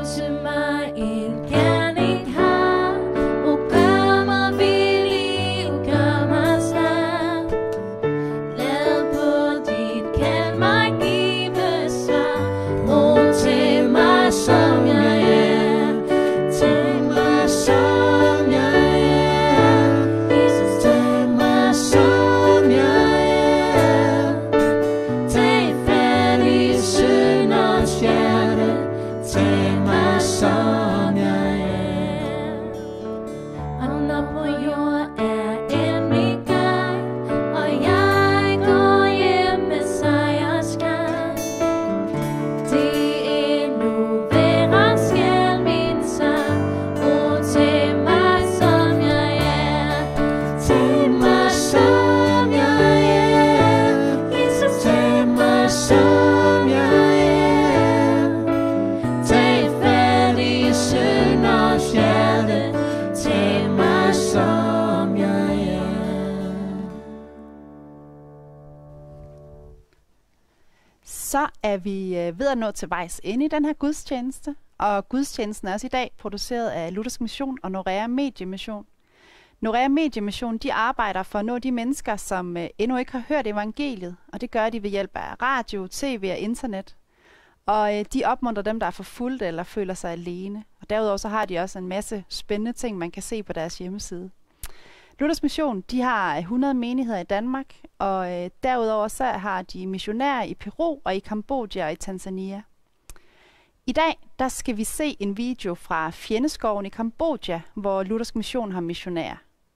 til mig en gerning har. Og gør mig villig, og gør mig stærk. Lad på dit kald mig give svar. Og til mig som jeg er. Til mig som jeg er. Jesus, til mig som jeg er. Tag fat i synderens hjerte. Tag mig som jeg er. Ånden på jord er en min gang, og jeg går hjem med sejrsgang. Det er nu væren skal min sang, og tag mig som jeg er. Tag mig som jeg er. Jesus, tag mig som jeg er. Tag fat i synderens hjerte. Tag mig som jeg er. Så er vi øh, ved at nå til vejs ende i den her gudstjeneste. Og gudstjenesten er også i dag produceret af Luthersk Mission og Norea Mediemission. Norea Mediemission, de arbejder for at nå de mennesker, som øh, endnu ikke har hørt evangeliet. Og det gør de ved hjælp af radio, tv og internet. Og øh, de opmuntrer dem, der er forfulgte eller føler sig alene. Og derudover så har de også en masse spændende ting, man kan se på deres hjemmeside. Luthersk Mission, de har hundrede menigheder i Danmark, og øh, derudover så har de missionærer i Peru og i Kambodja og i Tanzania. I dag, der skal vi se en video fra Fjendeskoven i Kambodja, hvor Luthersk Mission har missionærer.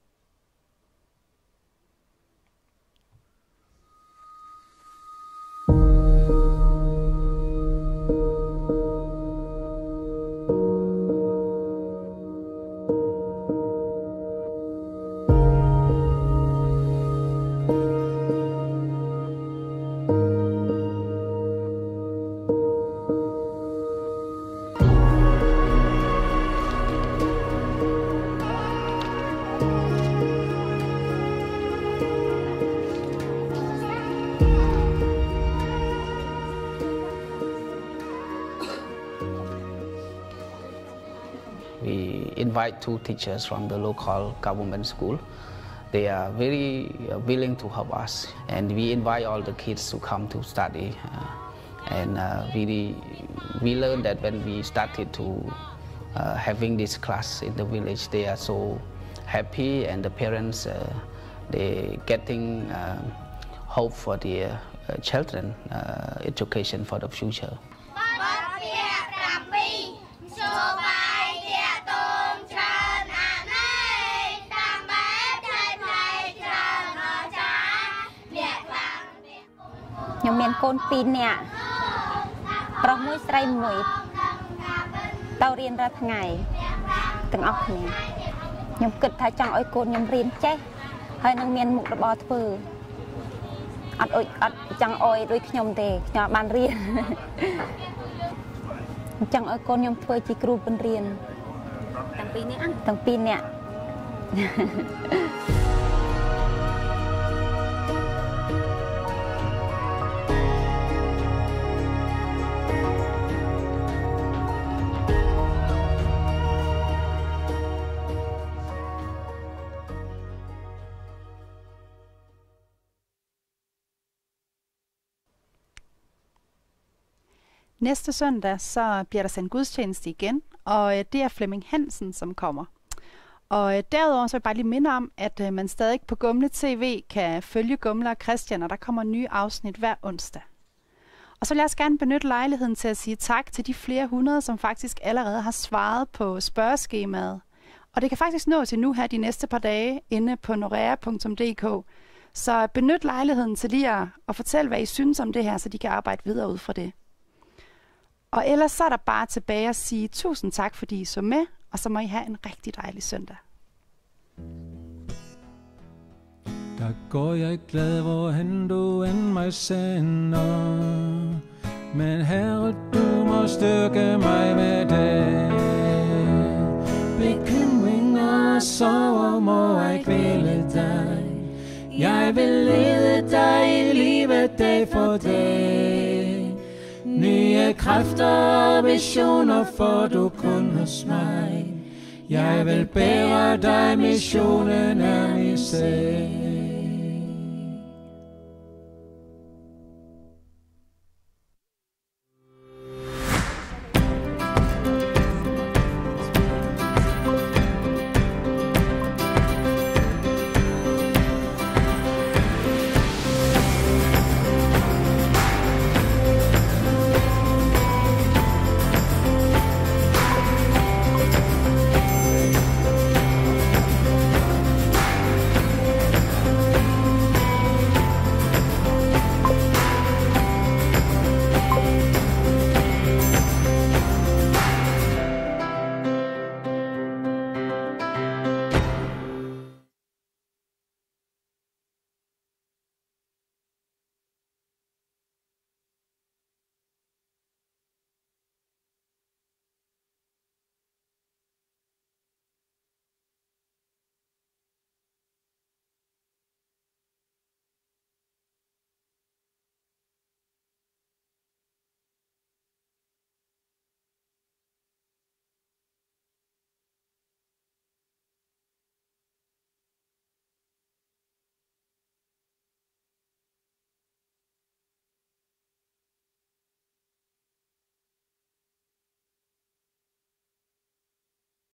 We invite two teachers from the local government school. They are very uh, willing to help us, and we invite all the kids to come to study. Uh, and uh, we we learned that when we started to uh, having this class in the village, they are so happy, and the parents uh, they getting uh, hope for their uh, children uh, education for the future. Nhưng miền côn pin nè, pro mũi sấy mũi, tàu riêng ra thằng ngày, từng ốc nè, nhưng cực thay chẳng oi côn nhưng riêng chết, hay năng miền mục bò thưa, ắt oi ắt chẳng oi đôi nhom tê, nhỏ bàn riêng, chẳng oi côn nhưng thưa chỉ kêu bên riêng, từng pin nè, từng pin nè. Næste søndag så bliver der sendt gudstjeneste igen, og øh, det er Flemming Hansen, som kommer. Og øh, derudover så vil jeg bare lige minde om, at øh, man stadig på Gumle T V kan følge Gumle og Christian, og der kommer nye afsnit hver onsdag. Og så vil jeg også gerne benytte lejligheden til at sige tak til de flere hundrede, som faktisk allerede har svaret på spørgeskemaet. Og det kan faktisk nå til nu her de næste par dage inde på norea punktum d k. Så benyt lejligheden til lige at, at fortælle, hvad I synes om det her, så de kan arbejde videre ud fra det. Og ellers så er der bare tilbage at sige tusind tak, fordi I så med, og så må I have en rigtig dejlig søndag. Der går jeg glad, hvorhen du end mig sender. Men Herre, du må styrke mig med det. Bekymringer og sorger må jeg kvæle dig. Jeg vil lede dig i livet dag for dag. Nye Mine kræfter og visioner får du kun hos mig. Jeg vil bære dig, missionen er min sag.